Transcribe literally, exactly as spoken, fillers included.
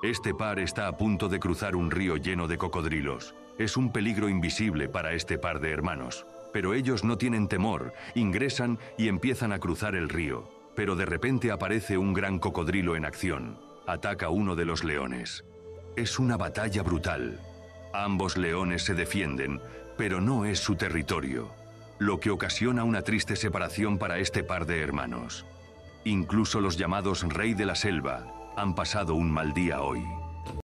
Este par está a punto de cruzar un río lleno de cocodrilos. Es un peligro invisible para este par de hermanos. Pero ellos no tienen temor, ingresan y empiezan a cruzar el río. Pero de repente aparece un gran cocodrilo en acción. Ataca uno de los leones. Es una batalla brutal. Ambos leones se defienden, pero no es su territorio, lo que ocasiona una triste separación para este par de hermanos. Incluso los llamados Rey de la Selva han pasado un mal día hoy.